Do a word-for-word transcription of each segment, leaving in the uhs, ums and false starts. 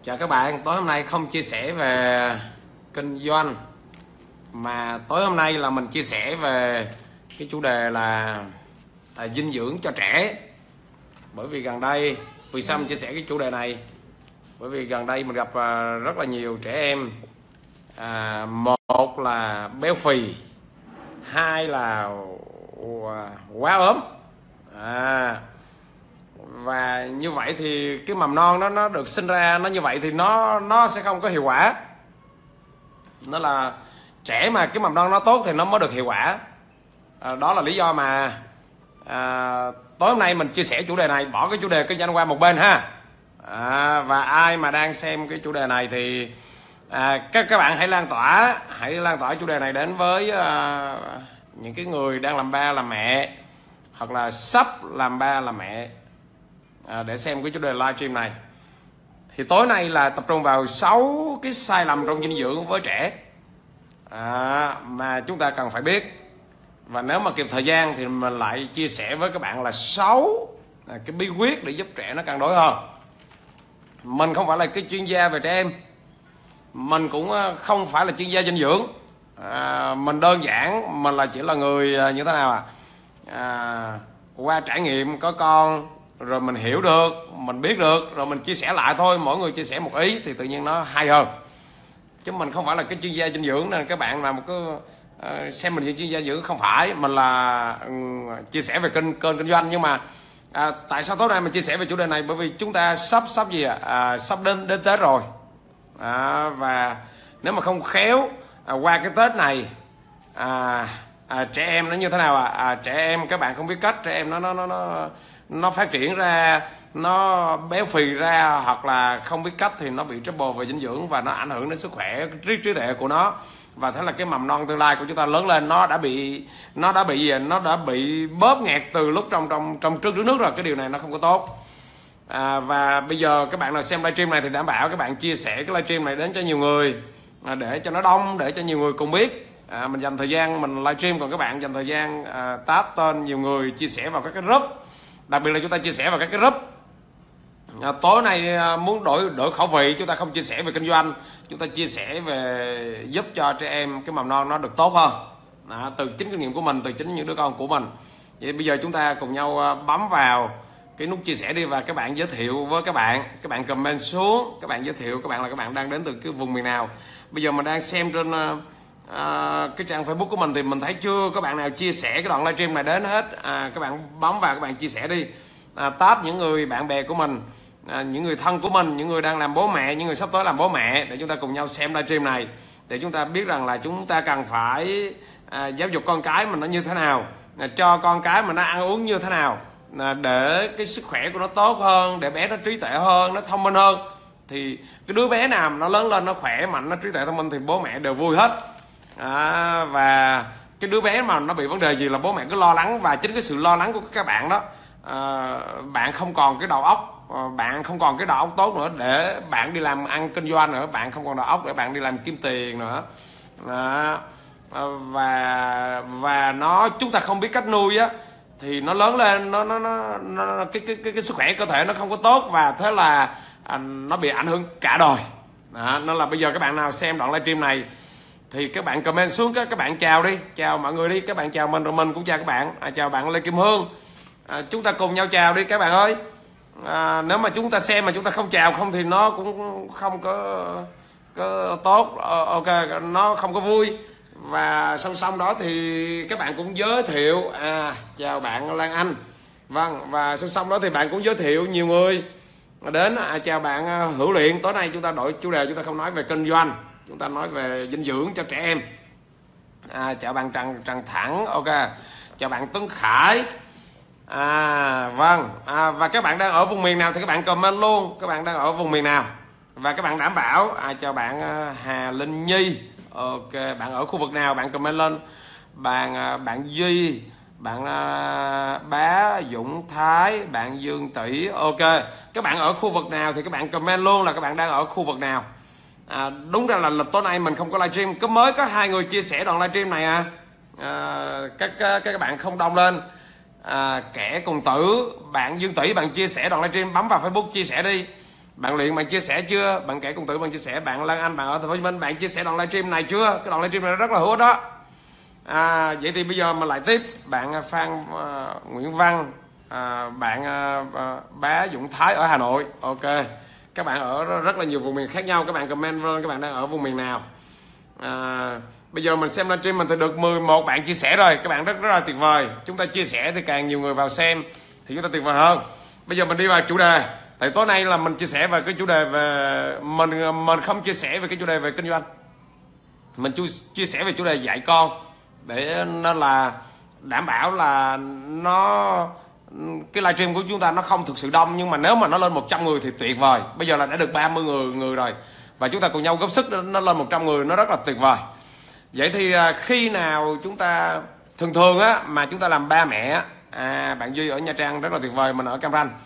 Chào các bạn, tối hôm nay không chia sẻ về kinh doanh mà tối hôm nay là mình chia sẻ về cái chủ đề là à, dinh dưỡng cho trẻ. Bởi vì gần đây, vì sao mình chia sẻ cái chủ đề này? Bởi vì gần đây mình gặp à, rất là nhiều trẻ em, à, một là béo phì, hai là quá ốm. À, và như vậy thì cái mầm non đó nó được sinh ra nó như vậy thì nó nó sẽ không có hiệu quả. Nó là trẻ mà cái mầm non nó tốt thì nó mới được hiệu quả. À, đó là lý do mà à, tối hôm nay mình chia sẻ chủ đề này, bỏ cái chủ đề kinh doanh qua một bên ha. À, và ai mà đang xem cái chủ đề này thì à, các các bạn hãy lan tỏa hãy lan tỏa chủ đề này đến với à, những cái người đang làm ba làm mẹ hoặc là sắp làm ba làm mẹ à, để xem cái chủ đề livestream này. Thì tối nay là tập trung vào sáu cái sai lầm trong dinh dưỡng với trẻ à, mà chúng ta cần phải biết. Và nếu mà kịp thời gian thì mình lại chia sẻ với các bạn là sáu à, cái bí quyết để giúp trẻ nó cân đối hơn. Mình không phải là cái chuyên gia về trẻ em, mình cũng không phải là chuyên gia dinh dưỡng. À, mình đơn giản mình là chỉ là người như thế nào à, à qua trải nghiệm có con rồi mình hiểu được, mình biết được rồi mình chia sẻ lại thôi. Mỗi người chia sẻ một ý thì tự nhiên nó hay hơn, chứ mình không phải là cái chuyên gia dinh dưỡng. Nên các bạn là một cái uh, xem mình như chuyên gia dinh dưỡng, không phải. Mình là um, chia sẻ về kênh kênh kinh doanh. Nhưng mà à, tại sao tối nay mình chia sẻ về chủ đề này? Bởi vì chúng ta sắp sắp gì à, à sắp đến đến Tết rồi à, và nếu mà không khéo à, qua cái Tết này à, à, trẻ em nó như thế nào à? À, trẻ em các bạn không biết cách trẻ em nó nó nó nó nó phát triển ra, nó béo phì ra, hoặc là không biết cách thì nó bị trouble về dinh dưỡng và nó ảnh hưởng đến sức khỏe trí trí tuệ của nó. Và thế là cái mầm non tương lai của chúng ta lớn lên nó đã bị nó đã bị gì nó đã bị bóp nghẹt từ lúc trong trong trong trước nước rồi. Cái điều này nó không có tốt. À, và bây giờ các bạn nào xem livestream này thì đảm bảo các bạn chia sẻ cái livestream này đến cho nhiều người à, để cho nó đông, để cho nhiều người cùng biết. À, mình dành thời gian mình livestream, còn các bạn dành thời gian à, tab tên nhiều người, chia sẻ vào các cái group. Đặc biệt là chúng ta chia sẻ vào các cái group. À, tối nay à, muốn đổi đổi khẩu vị, chúng ta không chia sẻ về kinh doanh, chúng ta chia sẻ về giúp cho trẻ em cái mầm non nó được tốt hơn à, từ chính kinh nghiệm của mình, từ chính những đứa con của mình. Vậy bây giờ chúng ta cùng nhau bấm vào cái nút chia sẻ đi, và các bạn giới thiệu với các bạn, các bạn comment xuống, các bạn giới thiệu các bạn là các bạn đang đến từ cái vùng miền nào. Bây giờ mình đang xem trên à, cái trang Facebook của mình thì mình thấy chưa có bạn nào chia sẻ cái đoạn livestream này đến hết. À, các bạn bấm vào, các bạn chia sẻ đi, à, tag những người bạn bè của mình, à, những người thân của mình, những người đang làm bố mẹ, những người sắp tới làm bố mẹ, để chúng ta cùng nhau xem livestream này, để chúng ta biết rằng là chúng ta cần phải à, giáo dục con cái mình nó như thế nào, à, cho con cái mình nó ăn uống như thế nào, à, để cái sức khỏe của nó tốt hơn, để bé nó trí tuệ hơn, nó thông minh hơn. Thì cái đứa bé nào nó lớn lên nó khỏe mạnh, nó trí tuệ thông minh thì bố mẹ đều vui hết. À, và cái đứa bé mà nó bị vấn đề gì là bố mẹ cứ lo lắng, và chính cái sự lo lắng của các bạn đó à, bạn không còn cái đầu óc, bạn không còn cái đầu óc tốt nữa để bạn đi làm ăn kinh doanh nữa, bạn không còn đầu óc để bạn đi làm kiếm tiền nữa à, và và nó chúng ta không biết cách nuôi á thì nó lớn lên nó nó nó, nó cái, cái cái cái sức khỏe cơ thể nó không có tốt, và thế là à, nó bị ảnh hưởng cả đời. À, nên là bây giờ các bạn nào xem đoạn livestream này thì các bạn comment xuống, các các bạn chào đi, chào mọi người đi, các bạn chào mình rồi mình cũng chào các bạn. À, chào bạn Lê Kim Hương, à, chúng ta cùng nhau chào đi các bạn ơi. À, nếu mà chúng ta xem mà chúng ta không chào không thì nó cũng không có, có tốt, ok, nó không có vui. Và song song đó thì các bạn cũng giới thiệu, à chào bạn Lan Anh, vâng, và song song đó thì bạn cũng giới thiệu nhiều người đến. À, chào bạn Hữu Luyện. Tối nay chúng ta đổi chủ đề, chúng ta không nói về kinh doanh, chúng ta nói về dinh dưỡng cho trẻ em. À, chào bạn Trần Trần Thẳng, ok, chào bạn Tuấn Khải. À vâng, à, và các bạn đang ở vùng miền nào thì các bạn comment luôn, các bạn đang ở vùng miền nào và các bạn đảm bảo. À, chào bạn Hà Linh Nhi, ok, bạn ở khu vực nào bạn comment lên. Bạn bạn Duy, bạn uh, Bá Dũng Thái, bạn Dương Tỷ, ok, các bạn ở khu vực nào thì các bạn comment luôn là các bạn đang ở khu vực nào. À, đúng ra là lịch tối nay mình không có livestream, có mới có hai người chia sẻ đoạn livestream này à, à các, các các bạn không đông lên. À, kẻ cùng tử, bạn Dương Tỷ, bạn chia sẻ đoạn livestream, bấm vào Facebook chia sẻ đi. Bạn Luyện bạn chia sẻ chưa? Bạn Kẻ Công Tử bạn chia sẻ, bạn Lan Anh bạn ở thành phố Hồ Chí Minh bạn chia sẻ đoạn livestream này chưa? Cái đoạn livestream này rất là hữu ích đó. À, vậy thì bây giờ mình lại tiếp bạn Phan uh, Nguyễn Văn, à, bạn uh, Bá Dũng Thái ở Hà Nội. Ok, các bạn ở rất là nhiều vùng miền khác nhau, các bạn comment lên các bạn đang ở vùng miền nào. À, bây giờ mình xem livestream mình thì được mười một bạn chia sẻ rồi, các bạn rất rất là tuyệt vời. Chúng ta chia sẻ thì càng nhiều người vào xem thì chúng ta tuyệt vời hơn. Bây giờ mình đi vào chủ đề. Tại tối nay là mình chia sẻ về cái chủ đề về mình mình không chia sẻ về cái chủ đề về kinh doanh, mình chia sẻ về chủ đề dạy con để nó là đảm bảo là nó cái livestream của chúng ta nó không thực sự đông, nhưng mà nếu mà nó lên một trăm người thì tuyệt vời. Bây giờ là đã được ba mươi người người rồi và chúng ta cùng nhau góp sức nó lên một trăm người, nó rất là tuyệt vời. Vậy thì khi nào chúng ta thường thường á mà chúng ta làm ba mẹ, à, bạn Duy ở Nha Trang rất là tuyệt vời, mình ở Cam Ranh,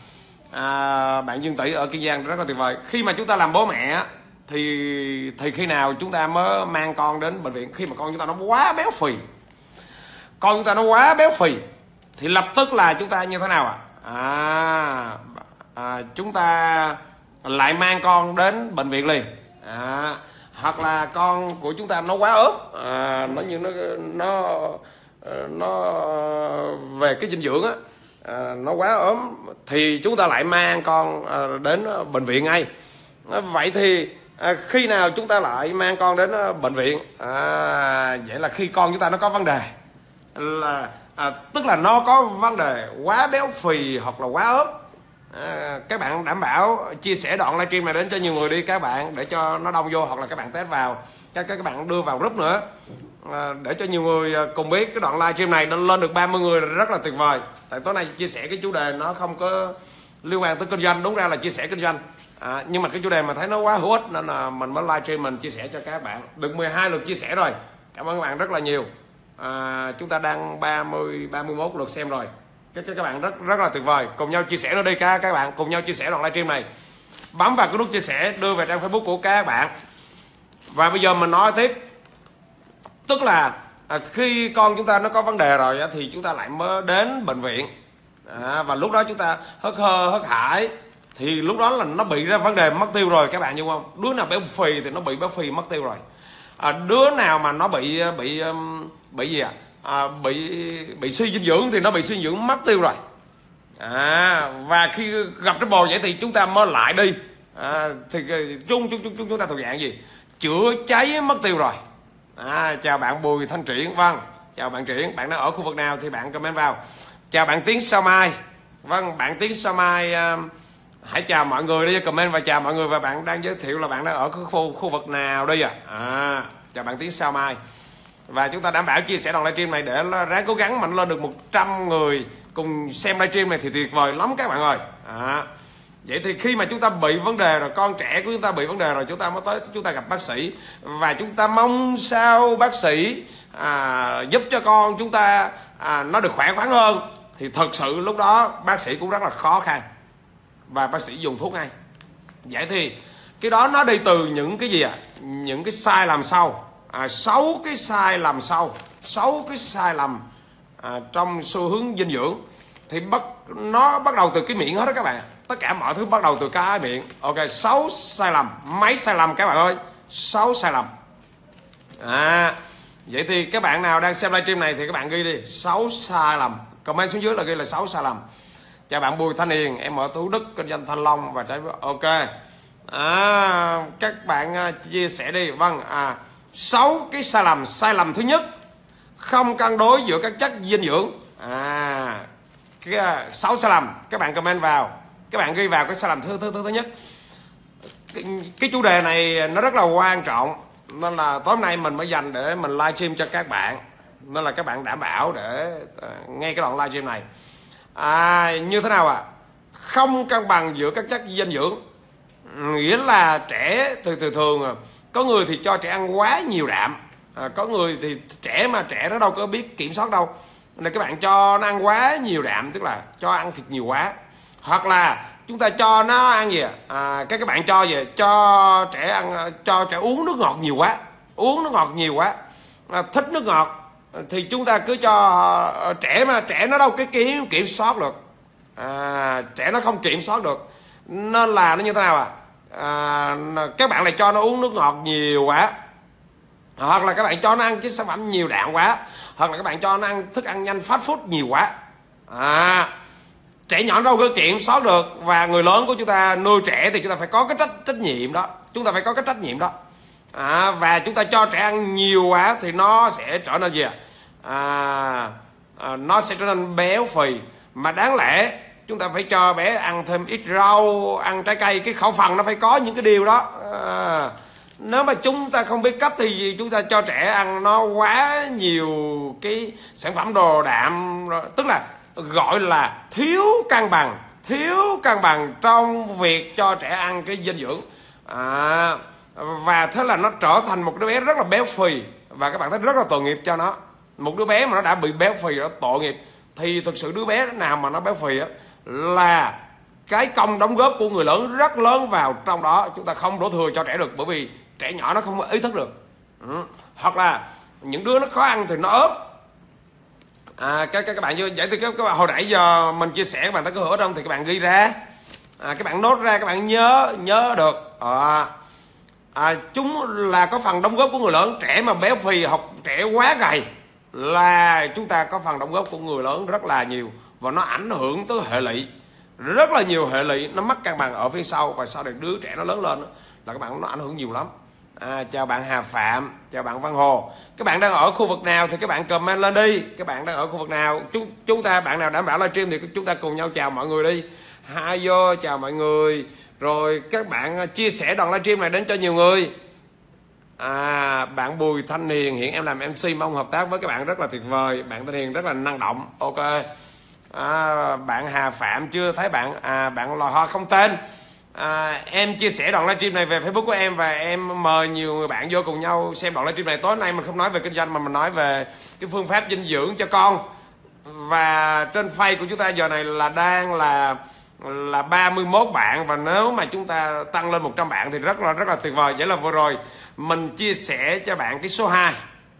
à, bạn Dương Tỷ ở Kiên Giang rất là tuyệt vời. Khi mà chúng ta làm bố mẹ thì thì khi nào chúng ta mới mang con đến bệnh viện? Khi mà con chúng ta nó quá béo phì, con chúng ta nó quá béo phì thì lập tức là chúng ta như thế nào ạ? À? À, à, chúng ta lại mang con đến bệnh viện liền. À, hoặc là con của chúng ta nó quá ốm, à, nó như nó nó nó về cái dinh dưỡng á, à, nó quá ốm thì chúng ta lại mang con à, đến bệnh viện ngay. À, vậy thì à, khi nào chúng ta lại mang con đến bệnh viện? À, vậy là khi con chúng ta nó có vấn đề, là à, tức là nó có vấn đề quá béo phì hoặc là quá ốm. À, các bạn đảm bảo chia sẻ đoạn livestream này đến cho nhiều người đi các bạn, để cho nó đông vô, hoặc là các bạn test vào các các bạn đưa vào group nữa, à, để cho nhiều người cùng biết cái đoạn livestream này lên được ba mươi người rất là tuyệt vời. Tại tối nay chia sẻ cái chủ đề nó không có liên quan tới kinh doanh, đúng ra là chia sẻ kinh doanh, à, nhưng mà cái chủ đề mà thấy nó quá hữu ích nên là mình mới livestream mình chia sẻ cho các bạn. Được mười hai lượt chia sẻ rồi, cảm ơn các bạn rất là nhiều. À, chúng ta đang ba mươi ba mươi mốt lượt xem rồi, các các bạn rất rất là tuyệt vời. Cùng nhau chia sẻ nó đi các các bạn, cùng nhau chia sẻ đoạn livestream này, bấm vào cái nút chia sẻ đưa về trang Facebook của các bạn. Và bây giờ mình nói tiếp, tức là à, khi con chúng ta nó có vấn đề rồi á, thì chúng ta lại mới đến bệnh viện, à, và lúc đó chúng ta hớt hơ hớt hải thì lúc đó là nó bị ra vấn đề mất tiêu rồi các bạn, hiểu không? Đứa nào béo phì thì nó bị béo phì mất tiêu rồi, à, đứa nào mà nó bị bị bị gì ạ? À, bị bị suy dinh dưỡng thì nó bị suy dinh dưỡng mất tiêu rồi, à, và khi gặp cái bồ vậy thì chúng ta mới lại đi, à, thì chung chung chung chúng ta thuộc dạng gì? Chữa cháy mất tiêu rồi. À, chào bạn Bùi Thanh Triển, vâng, chào bạn Triển, bạn đang ở khu vực nào thì bạn comment vào. Chào bạn Tiến Sao Mai, vâng, bạn Tiến Sao Mai, uh, hãy chào mọi người đi, comment và chào mọi người, và bạn đang giới thiệu là bạn đang ở khu khu vực nào đi à? À, chào bạn Tiến Sao Mai. Và chúng ta đảm bảo chia sẻ đoạn livestream này để ráng cố gắng mạnh lên được một trăm người cùng xem livestream này thì tuyệt vời lắm các bạn ơi. À, vậy thì khi mà chúng ta bị vấn đề rồi, con trẻ của chúng ta bị vấn đề rồi, chúng ta mới tới chúng ta gặp bác sĩ, và chúng ta mong sao bác sĩ à, giúp cho con chúng ta à, nó được khỏe khoắn hơn, thì thật sự lúc đó bác sĩ cũng rất là khó khăn và bác sĩ dùng thuốc ngay. Vậy thì cái đó nó đi từ những cái gì ạ? À? Những cái sai lầm sau, à, sáu cái sai lầm sau, sáu cái sai lầm à, trong xu hướng dinh dưỡng thì bắt nó bắt đầu từ cái miệng hết đó các bạn. Tất cả mọi thứ bắt đầu từ cái miệng. Ok, sáu sai lầm, mấy sai lầm các bạn ơi, sáu sai lầm. À, vậy thì các bạn nào đang xem livestream này thì các bạn ghi đi sáu sai lầm, comment xuống dưới là ghi là sáu sai lầm. Chào bạn Bùi Thanh Hiền, em ở Thủ Đức, kinh doanh thanh long và trái. Ok, à, các bạn chia sẻ đi. Vâng, à, sáu cái sai lầm. Sai lầm thứ nhất, không cân đối giữa các chất dinh dưỡng. À, cái sáu sai lầm các bạn comment vào, các bạn ghi vào cái sai lầm thứ thứ thứ, thứ nhất. Cái, cái chủ đề này nó rất là quan trọng, nên là tối nay mình mới dành để mình livestream cho các bạn, nên là các bạn đảm bảo để uh, nghe cái đoạn livestream này. À, như thế nào ạ? À? Không cân bằng giữa các chất dinh dưỡng, nghĩa là trẻ thì thường thường có người thì cho trẻ ăn quá nhiều đạm, à, có người thì trẻ mà trẻ nó đâu có biết kiểm soát đâu, nên các bạn cho nó ăn quá nhiều đạm, tức là cho ăn thịt nhiều quá, hoặc là chúng ta cho nó ăn gì à, các các bạn cho về cho trẻ ăn, cho trẻ uống nước ngọt nhiều quá, uống nước ngọt nhiều quá, à, thích nước ngọt thì chúng ta cứ cho trẻ, mà trẻ nó đâu cái kiểm kiểm soát được, à, trẻ nó không kiểm soát được, nên là nó như thế nào à? à, các bạn lại cho nó uống nước ngọt nhiều quá, hoặc là các bạn cho nó ăn cái sản phẩm nhiều đạm quá, hoặc là các bạn cho nó ăn thức ăn nhanh fast food nhiều quá. à, Trẻ nhỏ đâu có kiểm soát được, và người lớn của chúng ta nuôi trẻ thì chúng ta phải có cái trách trách nhiệm đó, chúng ta phải có cái trách nhiệm đó. à, Và chúng ta cho trẻ ăn nhiều quá thì nó sẽ trở nên gì ạ? À, à, nó sẽ trở nên béo phì. Mà đáng lẽ chúng ta phải cho bé ăn thêm ít rau, ăn trái cây, cái khẩu phần nó phải có những cái điều đó. à, Nếu mà chúng ta không biết cách thì chúng ta cho trẻ ăn nó quá nhiều cái sản phẩm đồ đạm, tức là gọi là thiếu cân bằng, thiếu cân bằng trong việc cho trẻ ăn cái dinh dưỡng. à, Và thế là nó trở thành một đứa bé rất là béo phì, và các bạn thấy rất là tội nghiệp cho nó. Một đứa bé mà nó đã bị béo phì đó, tội nghiệp. Thì thực sự đứa bé nào mà nó béo phì á là cái công đóng góp của người lớn rất lớn vào trong đó. Chúng ta không đổ thừa cho trẻ được, bởi vì trẻ nhỏ nó không có ý thức được. ừ. Hoặc là những đứa nó khó ăn thì nó ốm. à, các, các, các bạn vậy thì các, các bạn hồi nãy giờ mình chia sẻ các bạn thấy có hiểu không, thì các bạn ghi ra, à, các bạn nốt ra, các bạn nhớ nhớ được. à, à, Chúng là có phần đóng góp của người lớn. Trẻ mà béo phì hoặc trẻ quá gầy là chúng ta có phần đóng góp của người lớn rất là nhiều, và nó ảnh hưởng tới hệ lụy, rất là nhiều hệ lụy. Nó mất cân bằng ở phía sau, và sau này đứa trẻ nó lớn lên là các bạn nó ảnh hưởng nhiều lắm. à, Chào bạn Hà Phạm, chào bạn Văn Hồ. Các bạn đang ở khu vực nào thì các bạn comment lên đi. Các bạn đang ở khu vực nào, chúng chúng ta bạn nào đảm bảo livestream thì chúng ta cùng nhau chào mọi người đi. Hai vô chào mọi người, rồi các bạn chia sẻ đoạn livestream này đến cho nhiều người. À, bạn Bùi Thanh Hiền, hiện em làm em xê, mong hợp tác với các bạn, rất là tuyệt vời. Bạn Thanh Hiền rất là năng động. Ok. à, Bạn Hà Phạm chưa thấy bạn. à, Bạn Lò Ho không tên. à, Em chia sẻ đoạn livestream này về Facebook của em, và em mời nhiều người bạn vô cùng nhau xem đoạn livestream này. Tối nay mình không nói về kinh doanh mà mình nói về cái phương pháp dinh dưỡng cho con. Và trên face của chúng ta giờ này là đang là là ba mươi mốt bạn, và nếu mà chúng ta tăng lên một trăm bạn thì rất là rất là tuyệt vời. Vậy là vừa rồi mình chia sẻ cho bạn cái số hai,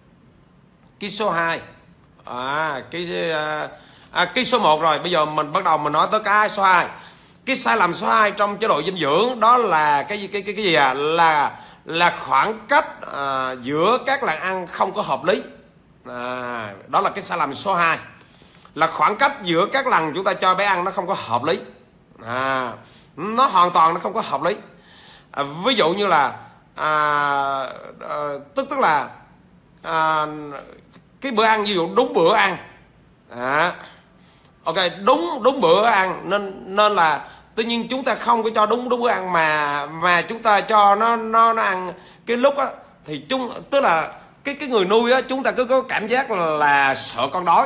cái số hai, à, cái à, cái số một rồi. Bây giờ mình bắt đầu mình nói tới cái số hai. Cái sai lầm số hai trong chế độ dinh dưỡng đó là cái cái cái cái gì à? Là là khoảng cách à, giữa các lần ăn không có hợp lý. À, đó là cái sai lầm số hai, là khoảng cách giữa các lần chúng ta cho bé ăn nó không có hợp lý. À, nó hoàn toàn nó không có hợp lý. À, ví dụ như là à, à, tức tức là à, cái bữa ăn, ví dụ đúng bữa ăn. À, ok, đúng đúng bữa ăn, nên nên là tuy nhiên chúng ta không có cho đúng đúng bữa ăn, mà mà chúng ta cho nó nó nó ăn cái lúc á thì chúng tức là cái cái người nuôi á, chúng ta cứ có cảm giác là, là sợ con đói.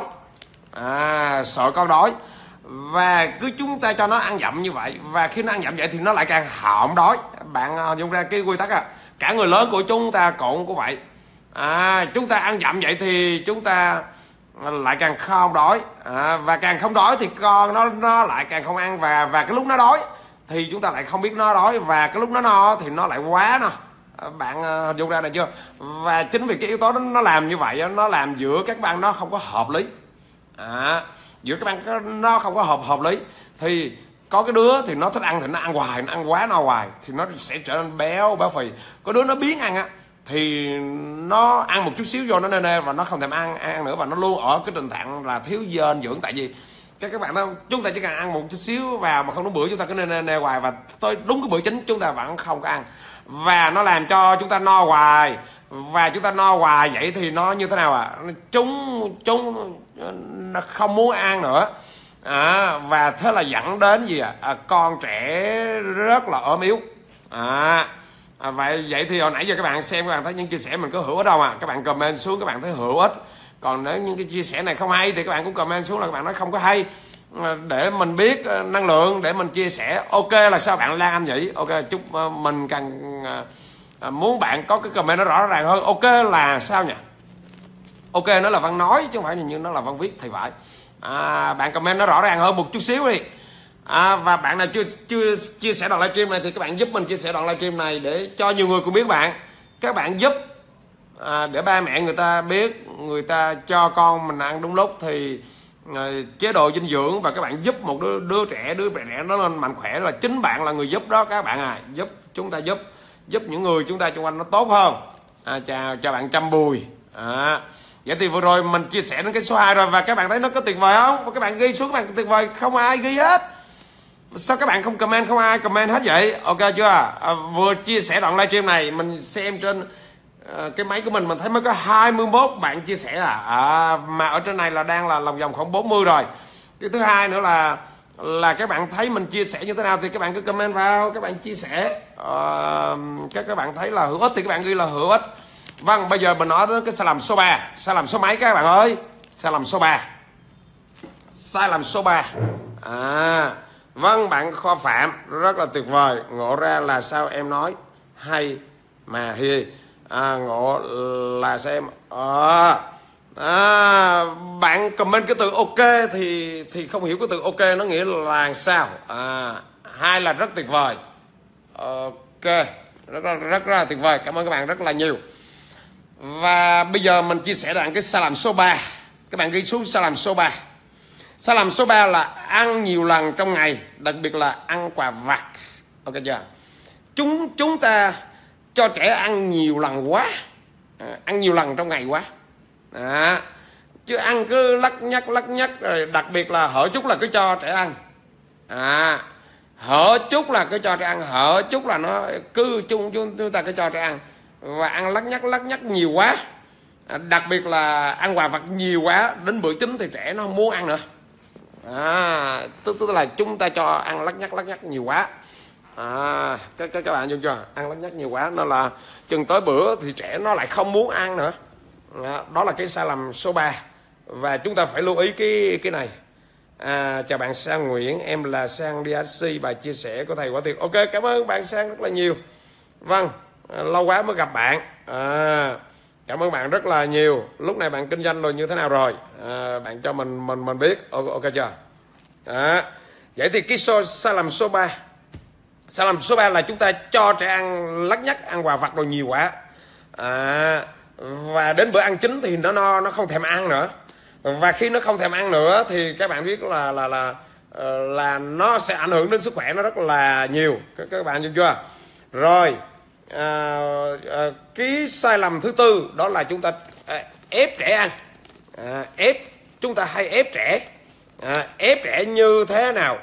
À, sợ con đói, và cứ chúng ta cho nó ăn dặm như vậy, và khi nó ăn dặm vậy thì nó lại càng họng đói. Bạn dùng ra cái quy tắc à, cả người lớn của chúng ta cũng cũng vậy. À, chúng ta ăn dặm vậy thì chúng ta lại càng không đói. À, và càng không đói thì con nó nó lại càng không ăn, và và cái lúc nó đói thì chúng ta lại không biết nó đói, và cái lúc nó no thì nó lại quá no. À, bạn hình dung ra này chưa? Và chính vì cái yếu tố đó nó làm như vậy, nó làm giữa các bạn nó không có hợp lý. À, giữa các bạn nó không có hợp hợp lý, thì có cái đứa thì nó thích ăn thì nó ăn hoài, nó ăn quá no hoài thì nó sẽ trở nên béo béo phì. Có đứa nó biến ăn á thì nó ăn một chút xíu vô nó nê nê và nó không thèm ăn ăn nữa, và nó luôn ở cái tình trạng là thiếu dinh dưỡng. Tại vì các các bạn thấy không, chúng ta chỉ cần ăn một chút xíu vào mà không đúng bữa, chúng ta cứ nê nê nê hoài, và tới đúng cái bữa chính chúng ta vẫn không có ăn, và nó làm cho chúng ta no hoài. Và chúng ta no hoài vậy thì nó như thế nào ạ? À? Chúng chúng nó không muốn ăn nữa. À, và thế là dẫn đến gì ạ? À? À, con trẻ rất là ốm yếu. À, à, vậy vậy thì hồi nãy giờ các bạn xem, các bạn thấy những chia sẻ mình có hữu ích đâu à? Các bạn comment xuống các bạn thấy hữu ích. Còn nếu những cái chia sẻ này không hay thì các bạn cũng comment xuống là các bạn nói không có hay, để mình biết năng lượng để mình chia sẻ. Ok là sao bạn Lan Anh nhỉ? Ok, chúc mình cần à, muốn bạn có cái comment nó rõ ràng hơn. Ok là sao nhỉ? Ok nó là Văn nói chứ không phải như nó là Văn viết thì phải. À, bạn comment nó rõ ràng hơn một chút xíu đi. À, và bạn nào chưa chưa chia sẻ đoạn livestream này thì các bạn giúp mình chia sẻ đoạn livestream này để cho nhiều người cùng biết bạn. Các bạn giúp à, để ba mẹ người ta biết, người ta cho con mình ăn đúng lúc thì à, chế độ dinh dưỡng, và các bạn giúp một đứa, đứa trẻ đứa trẻ nó lên mạnh khỏe là chính bạn là người giúp đó các bạn à, giúp chúng ta giúp giúp những người chúng ta xung quanh nó tốt hơn. À, chào chào bạn Trâm Bùi. À, vậy thì vừa rồi mình chia sẻ đến cái số hai rồi, và các bạn thấy nó có tuyệt vời không? Và các bạn ghi xuống các bạn tuyệt vời, không ai ghi hết. Sao các bạn không comment, không ai comment hết vậy? Ok chưa? À, vừa chia sẻ đoạn livestream này mình xem trên à, cái máy của mình mình thấy mới có hai mươi mốt bạn chia sẻ à. À mà ở trên này là đang là lòng vòng khoảng bốn mươi rồi. Cái thứ hai nữa là là các bạn thấy mình chia sẻ như thế nào thì các bạn cứ comment vào, các bạn chia sẻ. À, các các bạn thấy là hữu ích thì các bạn ghi là hữu ích. Vâng, bây giờ mình nói đến cái sai lầm số ba. Sai lầm số mấy các bạn ơi? Sai lầm số ba. Sai lầm số ba. À, vâng, bạn Kho Phạm rất là tuyệt vời. Ngộ ra là sao em nói hay mà hi. À, ngộ là sao em à, à, bạn comment cái từ ok thì thì không hiểu cái từ ok nó nghĩa là sao. À, hai là rất tuyệt vời. Ok, rất rất rất là tuyệt vời. Cảm ơn các bạn rất là nhiều. Và bây giờ mình chia sẻ đoạn cái sai lầm số ba. Các bạn ghi xuống sai lầm số ba. Sai lầm số ba là ăn nhiều lần trong ngày, đặc biệt là ăn quà vặt. Ok chưa? Chúng chúng ta cho trẻ ăn nhiều lần quá, à, ăn nhiều lần trong ngày quá. À, chứ ăn cứ lắc nhắc lắc nhắc rồi, đặc biệt là hở chút là cứ cho trẻ ăn. À, hở chút là cứ cho trẻ ăn, hở chút là nó cứ chung chúng ta cứ cho trẻ ăn, và ăn lắc nhắc lắc nhắc nhiều quá. À, đặc biệt là ăn quà vặt nhiều quá, đến bữa chính thì trẻ nó không muốn ăn nữa. À, tức, tức là chúng ta cho ăn lắc nhắc lắc nhắc nhiều quá. À, các, các, các bạn hiểu chưa? Ăn lắc nhắc nhiều quá nó là chừng tới bữa thì trẻ nó lại không muốn ăn nữa. À, đó là cái sai lầm số ba. Và chúng ta phải lưu ý cái cái này. À, chào bạn Sang Nguyễn, em là Sang đê hát xê, bài chia sẻ của thầy quả tuyệt. Ok, cảm ơn bạn Sang rất là nhiều. Vâng, à, lâu quá mới gặp bạn. À, cảm ơn bạn rất là nhiều. Lúc này bạn kinh doanh rồi như thế nào rồi? À, bạn cho mình mình mình biết. Ok, okay chưa? À, vậy thì cái số, sai lầm số ba. Sai lầm số ba là chúng ta cho trẻ ăn lắc nhắc, ăn quà vặt đồ nhiều quá. À, và đến bữa ăn chính thì nó no nó không thèm ăn nữa. Và khi nó không thèm ăn nữa thì các bạn biết là là là là nó sẽ ảnh hưởng đến sức khỏe nó rất là nhiều. Các, các bạn hiểu chưa? Rồi, à, à, cái sai lầm thứ tư đó là chúng ta à, ép trẻ ăn. À, ép chúng ta hay ép trẻ. À, ép trẻ như thế nào?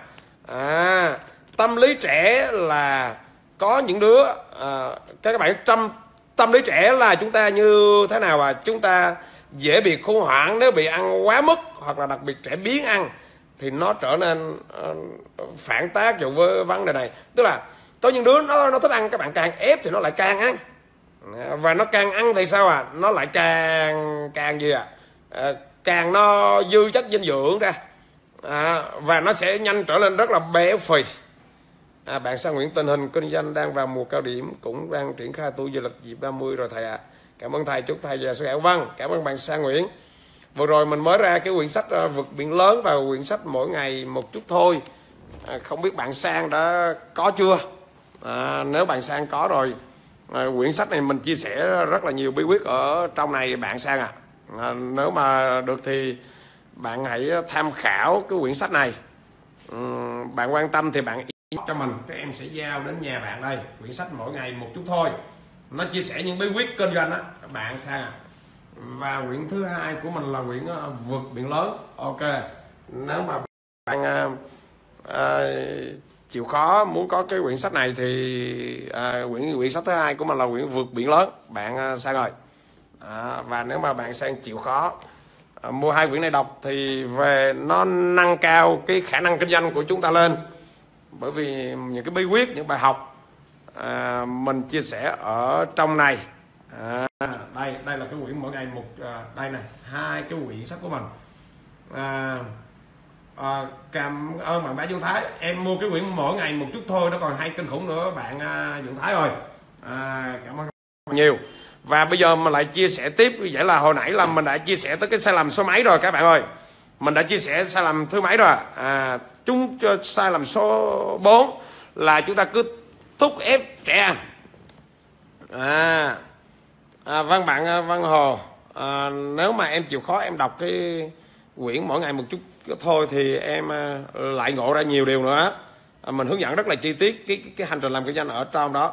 À, tâm lý trẻ là có những đứa à, các bạn tâm tâm lý trẻ là chúng ta như thế nào? À, chúng ta dễ bị khủng hoảng nếu bị ăn quá mức, hoặc là đặc biệt trẻ biếng ăn thì nó trở nên uh, phản tác dụng với vấn đề này. Tức là có những đứa nó nó thích ăn, các bạn càng ép thì nó lại càng ăn, và nó càng ăn thì sao à? Nó lại càng càng gì à? À, càng nó dư chất dinh dưỡng ra, à, và nó sẽ nhanh trở nên rất là béo phì. À, bạn Sang Nguyễn, tình hình kinh doanh đang vào mùa cao điểm, cũng đang triển khai tour du lịch dịp ba mươi rồi thầy ạ. À. Cảm ơn thầy, chúc thầy và sức khỏe. Vâng, cảm ơn bạn Sang Nguyễn. Vừa rồi mình mới ra cái quyển sách uh, Vượt Biển Lớn và quyển sách Mỗi Ngày Một Chút Thôi. À, không biết bạn Sang đã có chưa? À, nếu bạn Sang có rồi, à, quyển sách này mình chia sẻ rất là nhiều bí quyết ở trong này bạn Sang à. À, nếu mà được thì bạn hãy tham khảo cái quyển sách này. Uhm, bạn quan tâm thì bạn cho mình, các em sẽ giao đến nhà bạn đây quyển sách Mỗi Ngày Một Chút Thôi. Nó chia sẻ những bí quyết kinh doanh á các bạn Sang à. Và quyển thứ hai của mình là quyển uh, Vượt Biển Lớn. Ok, nếu mà bạn uh, uh, chịu khó muốn có cái quyển sách này thì uh, quyển quyển sách thứ hai của mình là quyển Vượt Biển Lớn bạn uh, Sang ơi. À, và nếu mà bạn Sang chịu khó uh, mua hai quyển này đọc thì về nó nâng cao cái khả năng kinh doanh của chúng ta lên, bởi vì những cái bí quyết, những bài học à, mình chia sẻ ở trong này. À, đây đây là cái quyển Mỗi Ngày Một, à, đây này, hai cái quyển sách của mình. À, à, cảm ơn bạn Bá Dương Thái, em mua cái quyển Mỗi Ngày Một Chút Thôi, nó còn hay kinh khủng nữa bạn uh, Dương Thái ơi. À, cảm ơn nhiều. Và bây giờ mình lại chia sẻ tiếp. Vậy là hồi nãy là mình đã chia sẻ tới cái sai lầm số mấy rồi các bạn ơi. Mình đã chia sẻ sai lầm thứ mấy rồi. À, chúng cho sai lầm số bốn là chúng ta cứ thúc ép trẻ ăn. À, à vâng bạn Văn Hồ, à, nếu mà em chịu khó em đọc cái quyển Mỗi Ngày Một Chút Thôi thì em lại ngộ ra nhiều điều nữa. à, mình hướng dẫn rất là chi tiết cái cái, cái hành trình làm kinh doanh ở trong đó.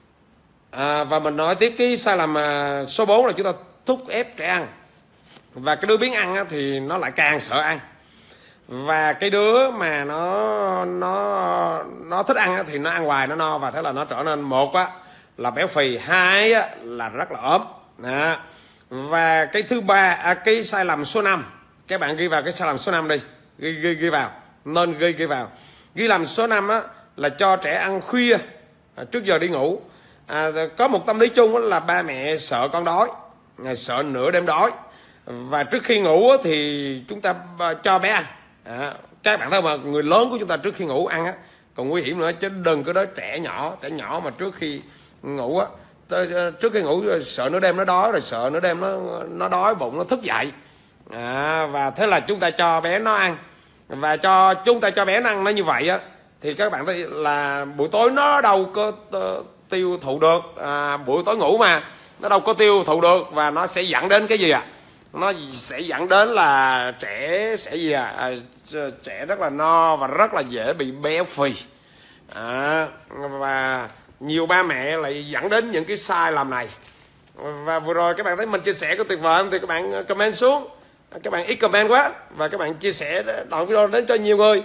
À, và mình nói tiếp cái sai lầm à, số bốn là chúng ta thúc ép trẻ ăn, và cái đứa biến ăn á, thì nó lại càng sợ ăn, và cái đứa mà nó nó nó thích ăn á, thì nó ăn hoài nó no, và thế là nó trở nên một á, là béo phì, hai á, là rất là ốm. Đó. Và cái thứ ba, à, cái sai lầm số năm, các bạn ghi vào cái sai lầm số năm đi, ghi ghi, ghi vào, nên ghi ghi vào. Ghi lầm số năm á, là cho trẻ ăn khuya à, trước giờ đi ngủ. À, có một tâm lý chung là ba mẹ sợ con đói, sợ nửa đêm đói, và trước khi ngủ thì chúng ta cho bé ăn. À, các bạn thấy mà người lớn của chúng ta trước khi ngủ ăn á còn nguy hiểm nữa, chứ đừng có nói trẻ nhỏ trẻ nhỏ mà trước khi ngủ á, trước khi ngủ sợ nửa đêm nó đói, rồi sợ nửa đêm nó nó đói bụng nó thức dậy. À, và thế là chúng ta cho bé nó ăn, và cho chúng ta cho bé nó ăn nó như vậy á, thì các bạn thấy là buổi tối nó đâu có tiêu thụ được, à, buổi tối ngủ mà nó đâu có tiêu thụ được, và nó sẽ dẫn đến cái gì ạ? À? Nó sẽ dẫn đến là trẻ sẽ gì à? à trẻ rất là no và rất là dễ bị béo phì. À, và nhiều ba mẹ lại dẫn đến những cái sai lầm này. Và vừa rồi các bạn thấy mình chia sẻ có tuyệt vời không? Thì các bạn comment xuống, các bạn ít comment quá, và các bạn chia sẻ đoạn video đến cho nhiều người.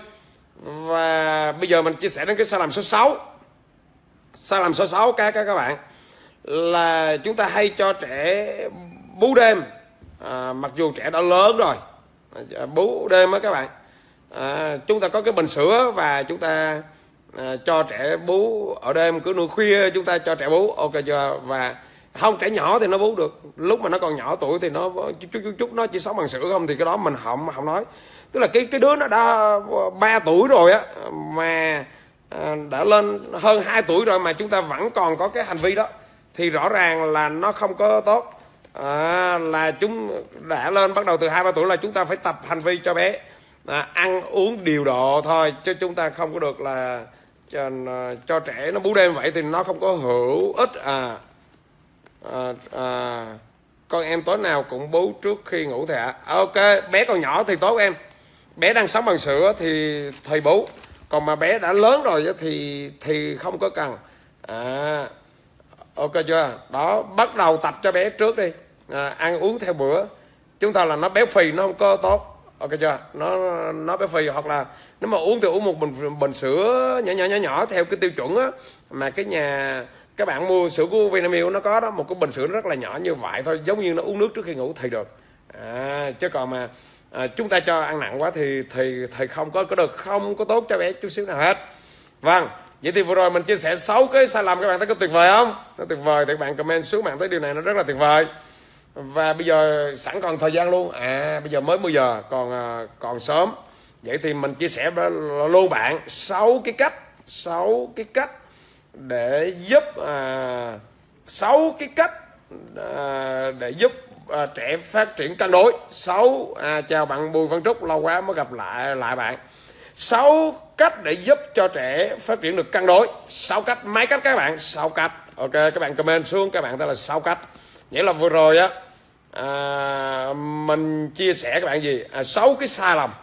Và bây giờ mình chia sẻ đến cái sai lầm số sáu. Sai lầm số sáu các các bạn là chúng ta hay cho trẻ bú đêm, à, mặc dù trẻ đã lớn rồi. À, bú đêm á các bạn, à, chúng ta có cái bình sữa và chúng ta à, cho trẻ bú ở đêm, cứ nửa khuya chúng ta cho trẻ bú, ok chưa? Và không, trẻ nhỏ thì nó bú được, lúc mà nó còn nhỏ tuổi thì nó chút chút chút nó chỉ sống bằng sữa không, thì cái đó mình không không nói. Tức là cái cái đứa nó đã ba tuổi rồi á, mà à, đã lên hơn hai tuổi rồi mà chúng ta vẫn còn có cái hành vi đó, thì rõ ràng là nó không có tốt. À, là chúng đã lên bắt đầu từ hai ba tuổi là chúng ta phải tập hành vi cho bé à, ăn uống điều độ thôi, chứ chúng ta không có được là cho, cho trẻ nó bú đêm vậy thì nó không có hữu ích. À, à, à con em tối nào cũng bú trước khi ngủ thì ạ. À, ok, bé còn nhỏ thì tốt em, bé đang sống bằng sữa thì thì bú, còn mà bé đã lớn rồi thì thì không có cần. À, ok chưa? Đó, bắt đầu tập cho bé trước đi. À, ăn uống theo bữa. Chúng ta là nó béo phì nó không có tốt, ok chưa? Nó nó béo phì, hoặc là nếu mà uống thì uống một bình bình sữa nhỏ nhỏ nhỏ nhỏ theo cái tiêu chuẩn á, mà cái nhà các bạn mua sữa của Vinamilk nó có đó, một cái bình sữa rất là nhỏ như vậy thôi, giống như nó uống nước trước khi ngủ thì được. À, chứ còn mà à, chúng ta cho ăn nặng quá thì thì thì không có có được, không có tốt cho bé chút xíu nào hết. Vâng, vậy thì vừa rồi mình chia sẻ sáu cái sai lầm, các bạn thấy có tuyệt vời không? Nó tuyệt vời thì các bạn comment xuống, bạn thấy điều này nó rất là tuyệt vời. Và bây giờ sẵn còn thời gian luôn, à bây giờ mới mười giờ, còn còn sớm, vậy thì mình chia sẻ luôn bạn sáu cái cách sáu cái cách để giúp à, sáu cái cách à, để giúp à, trẻ phát triển cân đối. Sáu à, chào bạn Bùi Văn Trúc, lâu quá mới gặp lại lại bạn. Sáu cách để giúp cho trẻ phát triển được cân đối. Sáu cách, mấy cách các bạn? Sáu cách. Ok, các bạn comment xuống, các bạn thấy là sáu cách. Vậy là vừa rồi á à, mình chia sẻ các bạn gì? À, sáu cái sai lầm.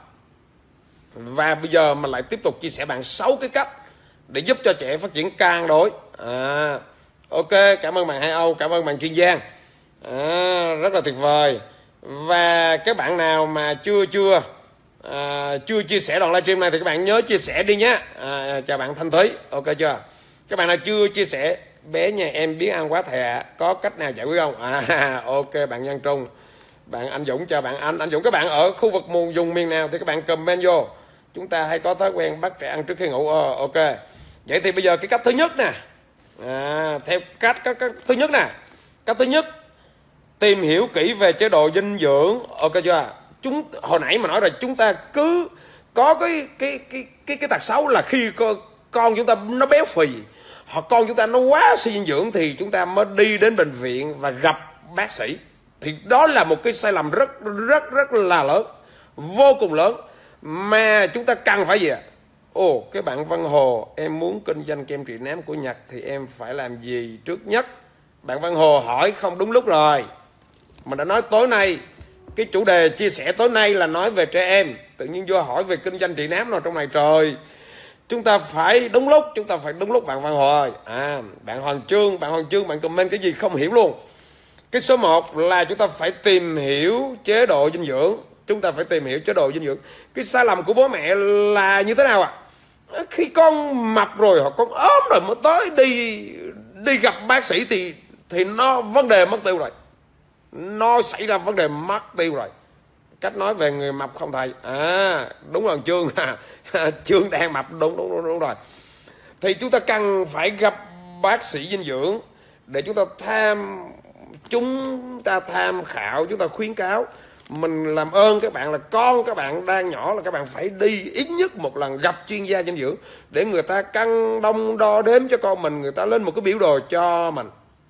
Và bây giờ mình lại tiếp tục chia sẻ bạn sáu cái cách để giúp cho trẻ phát triển cân đối. À, ok, cảm ơn bạn Hải Âu, cảm ơn bạn Kiên Giang. À, rất là tuyệt vời. Và các bạn nào mà chưa chưa à, chưa chia sẻ đoạn livestream này thì các bạn nhớ chia sẻ đi nhé. À, chào bạn Thanh Thúy, ok chưa? Các bạn nào chưa chia sẻ, bé nhà em biến ăn quá thầy ạ, à, có cách nào giải quyết không? À, ok bạn Nhân Trung, bạn Anh Dũng, chào bạn Anh Anh Dũng. Các bạn ở khu vực vùng miền nào thì các bạn comment vô. Chúng ta hay có thói quen bắt trẻ ăn trước khi ngủ. Ờ, ok. Vậy thì bây giờ cái cách thứ nhất nè, à, theo cách, cách cách thứ nhất nè, cách thứ nhất tìm hiểu kỹ về chế độ dinh dưỡng, ok chưa? Chúng hồi nãy mà nói rồi, chúng ta cứ có cái cái cái cái cái tật xấu là khi con, con chúng ta nó béo phì hoặc con chúng ta nó quá suy dinh dưỡng thì chúng ta mới đi đến bệnh viện và gặp bác sĩ. Thì đó là một cái sai lầm rất rất rất là lớn, vô cùng lớn, mà chúng ta cần phải gì ạ? Ồ, cái bạn Văn Hồ, em muốn kinh doanh kem trị nám của Nhật thì em phải làm gì trước nhất? Bạn Văn Hồ hỏi không đúng lúc rồi. Mình đã nói tối nay, cái chủ đề chia sẻ tối nay là nói về trẻ em, tự nhiên vô hỏi về kinh doanh trị nám nào trong này trời. chúng ta phải đúng lúc, chúng ta phải đúng lúc. Bạn Văn Hồ ơi, à, bạn Hoàng Trương, bạn Hoàng Trương bạn comment cái gì không hiểu luôn. Cái số một là chúng ta phải tìm hiểu chế độ dinh dưỡng. Chúng ta phải tìm hiểu chế độ dinh dưỡng. Cái sai lầm của bố mẹ là như thế nào ạ? À? Khi con mập rồi hoặc con ốm rồi mới tới đi đi gặp bác sĩ thì thì nó vấn đề mất tiêu rồi. Nó xảy ra vấn đề mất tiêu rồi. Cách nói về người mập không thầy? À, đúng rồi Trương. Trương đang mập, đúng, đúng, đúng, đúng rồi. Thì chúng ta cần phải gặp bác sĩ dinh dưỡng để chúng ta tham chúng ta tham khảo, chúng ta khuyến cáo. Mình làm ơn các bạn là con các bạn đang nhỏ là các bạn phải đi ít nhất một lần gặp chuyên gia dinh dưỡng để người ta cân đong đo đếm cho con mình, người ta lên một cái biểu đồ cho mình.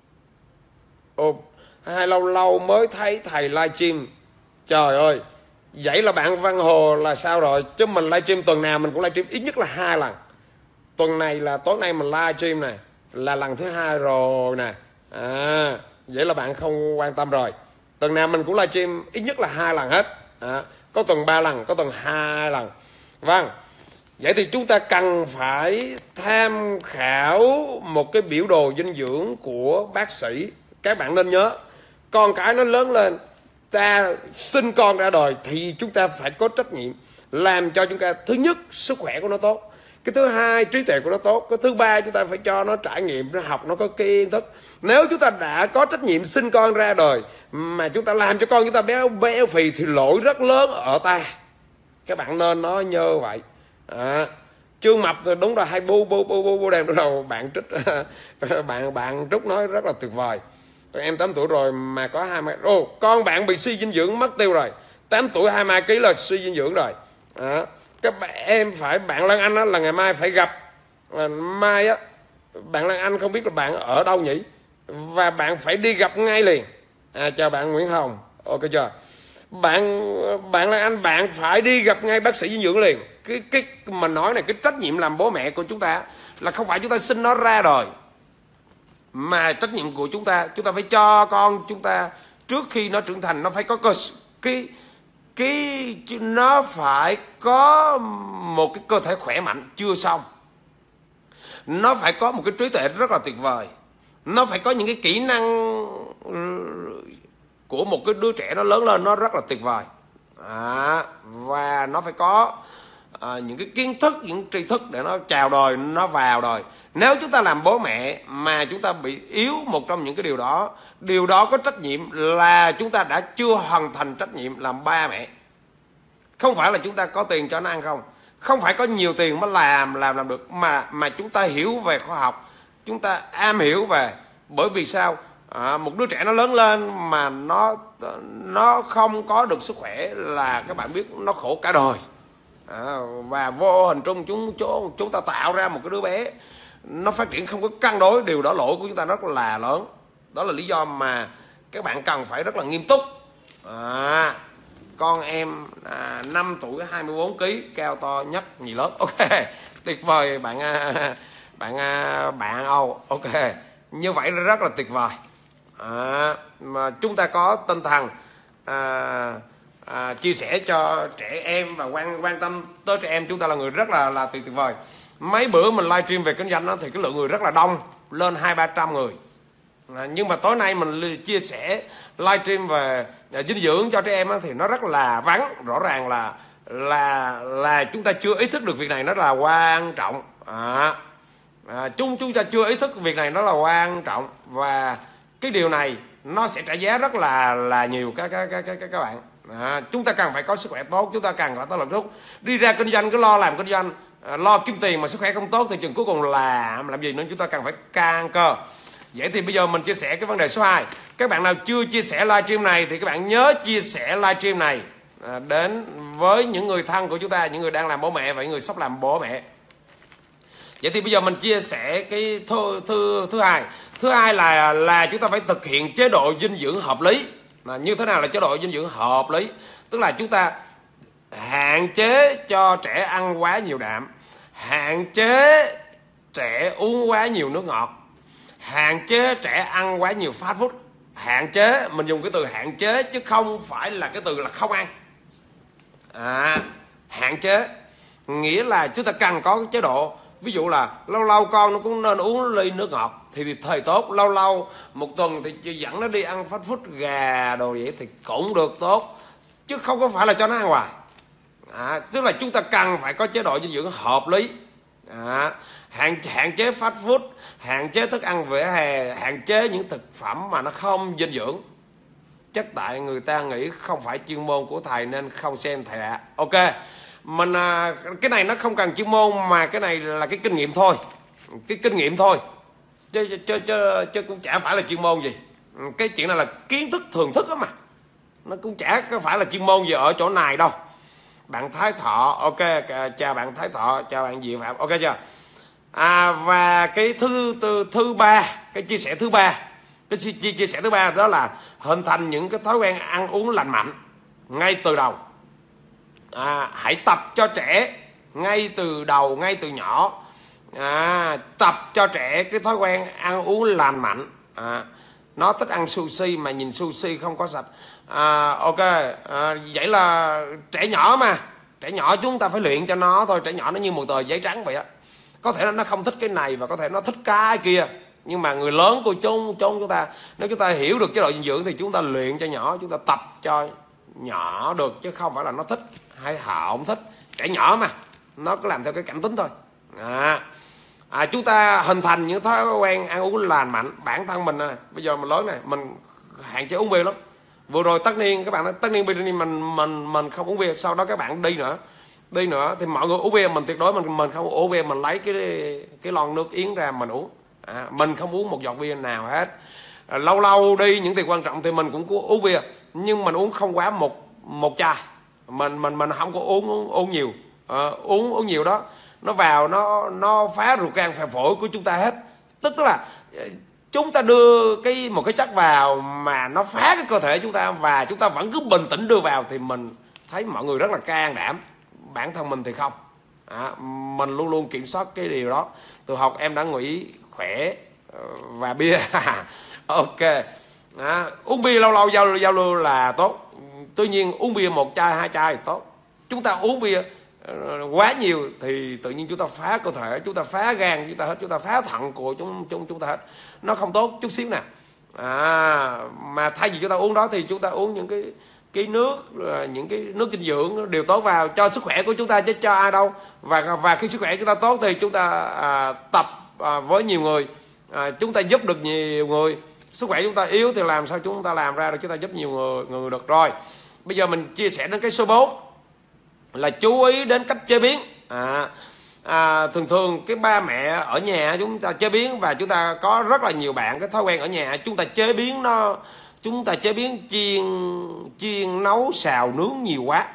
Ồ, hay lâu lâu mới thấy thầy livestream. Trời ơi, vậy là bạn Văn Hồ là sao rồi? Chứ mình livestream tuần nào mình cũng livestream ít nhất là hai lần. Tuần này là tối nay mình livestream này là lần thứ hai rồi nè. À, vậy là bạn không quan tâm rồi. Tuần nào mình cũng livestream ít nhất là hai lần hết. À, có tuần ba lần, có tuần hai lần. Vâng. Vậy thì chúng ta cần phải tham khảo một cái biểu đồ dinh dưỡng của bác sĩ. Các bạn nên nhớ, con cái nó lớn lên, ta sinh con ra đời thì chúng ta phải có trách nhiệm làm cho chúng ta, thứ nhất, sức khỏe của nó tốt. Cái thứ hai, trí tuệ của nó tốt. Cái thứ ba, chúng ta phải cho nó trải nghiệm, nó học, nó có kiến thức. Nếu chúng ta đã có trách nhiệm sinh con ra đời mà chúng ta làm cho con chúng ta béo béo phì thì lỗi rất lớn ở ta. Các bạn nên nói như vậy. À, Trương mập thì đúng rồi, hay bu bu bu bu bu đem đó đầu bạn Trúc bạn bạn Trúc nói rất là tuyệt vời. Em tám tuổi rồi mà có hai mươi ô con bạn bị suy dinh dưỡng mất tiêu rồi. Tám tuổi hai mươi ký là suy dinh dưỡng rồi. À, các bạn em phải bạn Lan Anh á, là ngày mai phải gặp. À, mai á bạn Lan Anh không biết là bạn ở đâu nhỉ, và bạn phải đi gặp ngay liền. À, chào bạn Nguyễn Hồng, ok chưa? Bạn bạn Lan Anh bạn phải đi gặp ngay bác sĩ dinh dưỡng liền. Cái cái mà nói này, cái trách nhiệm làm bố mẹ của chúng ta là không phải chúng ta sinh nó ra đời, mà trách nhiệm của chúng ta, chúng ta phải cho con chúng ta trước khi nó trưởng thành nó phải có cơ cái cái nó phải có một cái cơ thể khỏe mạnh chưa xong, nó phải có một cái trí tuệ rất là tuyệt vời, nó phải có những cái kỹ năng của một cái đứa trẻ nó lớn lên nó rất là tuyệt vời. À, và nó phải có à, những cái kiến thức, những tri thức để nó chào đời, nó vào đời. Nếu chúng ta làm bố mẹ mà chúng ta bị yếu một trong những cái điều đó, điều đó có trách nhiệm là chúng ta đã chưa hoàn thành trách nhiệm làm ba mẹ. Không phải là chúng ta có tiền cho nó ăn không, không phải có nhiều tiền mới làm làm làm được, mà mà chúng ta hiểu về khoa học, chúng ta am hiểu về. Bởi vì sao? À, một đứa trẻ nó lớn lên mà nó nó không có được sức khỏe là các bạn biết nó khổ cả đời. À, và vô hình trung chúng, chúng chúng ta tạo ra một cái đứa bé nó phát triển không có cân đối, điều đó lỗi của chúng ta rất là lớn. Đó là lý do mà các bạn cần phải rất là nghiêm túc. À, con em à, năm tuổi hai mươi bốn ký, cao to nhất nhì lớp. Ok, tuyệt vời bạn bạn bạn Âu. Ok, như vậy rất là tuyệt vời. À, mà chúng ta có tinh thần à, à, chia sẻ cho trẻ em và quan quan tâm tới trẻ em, chúng ta là người rất là là tuyệt vời. Mấy bữa mình livestream về kinh doanh đó, thì cái lượng người rất là đông, lên hai ba trăm người. À, nhưng mà tối nay mình chia sẻ livestream về à, dinh dưỡng cho trẻ em đó, thì nó rất là vắng. Rõ ràng là là là chúng ta chưa ý thức được việc này nó là quan trọng. À, à, chúng chúng ta chưa ý thức việc này nó là quan trọng, và cái điều này nó sẽ trả giá rất là là nhiều các các các các các bạn. À, chúng ta cần phải có sức khỏe tốt, chúng ta cần phải có lực thúc. Đi ra kinh doanh cứ lo làm kinh doanh, à, lo kiếm tiền mà sức khỏe không tốt thì chừng cuối cùng là làm gì, nên chúng ta cần phải căn cơ. Vậy thì bây giờ mình chia sẻ cái vấn đề số hai. Các bạn nào chưa chia sẻ livestream này thì các bạn nhớ chia sẻ livestream này à, đến với những người thân của chúng ta, những người đang làm bố mẹ và những người sắp làm bố mẹ. Vậy thì bây giờ mình chia sẻ cái thứ thứ thứ hai. Thứ hai là là chúng ta phải thực hiện chế độ dinh dưỡng hợp lý. Mà như thế nào là chế độ dinh dưỡng hợp lý? Tức là chúng ta hạn chế cho trẻ ăn quá nhiều đạm, hạn chế trẻ uống quá nhiều nước ngọt, hạn chế trẻ ăn quá nhiều fast food. Hạn chế, mình dùng cái từ hạn chế chứ không phải là cái từ là không ăn. À, hạn chế. nghĩa là chúng ta cần có cái chế độ. Ví dụ là lâu lâu con nó cũng nên uống ly nước ngọt thì, thì thời tốt, lâu lâu một tuần thì dẫn nó đi ăn fast food gà đồ vậy thì cũng được tốt, chứ không có phải là cho nó ăn hoài. À, tức là chúng ta cần phải có chế độ dinh dưỡng hợp lý. À, hạn hạn chế fast food, hạn chế thức ăn vỉa hè, hạn chế những thực phẩm mà nó không dinh dưỡng. Chắc tại người ta nghĩ không phải chuyên môn của thầy nên không xem thầy ạ. Ok, mình à, cái này nó không cần chuyên môn mà cái này là cái kinh nghiệm thôi, cái kinh nghiệm thôi, chứ chứ chứ, chứ cũng chả phải là chuyên môn gì. Cái chuyện này là kiến thức thường thức đó mà, nó cũng chả có phải là chuyên môn gì ở chỗ này đâu. Bạn Thái Thọ, ok, chào bạn Thái Thọ, chào bạn Diệu Phạm, ok chưa? À, và cái thứ thứ, thứ ba, cái chia sẻ thứ ba, cái chia, chia sẻ thứ ba đó là hình thành những cái thói quen ăn uống lành mạnh ngay từ đầu. À, hãy tập cho trẻ ngay từ đầu, ngay từ nhỏ. À, tập cho trẻ cái thói quen ăn uống lành mạnh. À, nó thích ăn sushi mà nhìn sushi không có sạch. À, ok, à, vậy là trẻ nhỏ mà, trẻ nhỏ chúng ta phải luyện cho nó thôi. Trẻ nhỏ nó như một tờ giấy trắng vậy á, có thể nó không thích cái này và có thể nó thích cái kia, nhưng mà người lớn của chúng chúng chúng ta, nếu chúng ta hiểu được chế độ dinh dưỡng thì chúng ta luyện cho nhỏ, chúng ta tập cho nhỏ được, chứ không phải là nó thích hay họ không thích. Trẻ nhỏ mà, nó cứ làm theo cái cảm tính thôi. À, à, chúng ta hình thành những thói quen ăn uống lành mạnh. Bản thân mình này, bây giờ mình lớn này, mình hạn chế uống bia lắm. Vừa rồi tất niên các bạn nói tất niên bia mình mình mình không uống bia, sau đó các bạn đi nữa đi nữa thì mọi người uống bia, mình tuyệt đối mình mình không uống bia, mình lấy cái cái lon nước yến ra mình uống. À, mình không uống một giọt bia nào hết. À, lâu lâu đi những tiệc quan trọng thì mình cũng có uống bia, nhưng mình uống không quá một một chai, mình mình mình không có uống uống nhiều. À, uống uống nhiều đó nó vào nó nó phá ruột gan phèo phổi của chúng ta hết. Tức là chúng ta đưa cái một cái chất vào mà nó phá cái cơ thể chúng ta, và chúng ta vẫn cứ bình tĩnh đưa vào thì mình thấy mọi người rất là can đảm. Bản thân mình thì không. À, mình luôn luôn kiểm soát cái điều đó. Từ học em đã nghĩ khỏe và bia. Ok. À, uống bia lâu lâu giao giao lưu là tốt. Tuy nhiên uống bia một chai hai chai thì tốt. Chúng ta uống bia quá nhiều thì tự nhiên chúng ta phá cơ thể, chúng ta phá gan chúng ta hết, chúng ta phá thận của chúng chúng chúng ta hết. Nó không tốt chút xíu nè. À, mà thay vì chúng ta uống đó thì chúng ta uống những cái cái nước, những cái nước dinh dưỡng đều tốt vào cho sức khỏe của chúng ta, chứ cho ai đâu. Và và khi sức khỏe chúng ta tốt thì chúng ta à, tập à, với nhiều người, à, chúng ta giúp được nhiều người. Sức khỏe chúng ta yếu thì làm sao chúng ta làm ra được chúng ta giúp nhiều người, người được. Rồi bây giờ mình chia sẻ đến cái số bốn là chú ý đến cách chế biến. À, à, thường thường cái ba mẹ ở nhà chúng ta chế biến, và chúng ta có rất là nhiều bạn cái thói quen ở nhà chúng ta chế biến nó chúng ta chế biến chiên chiên nấu xào nướng nhiều quá.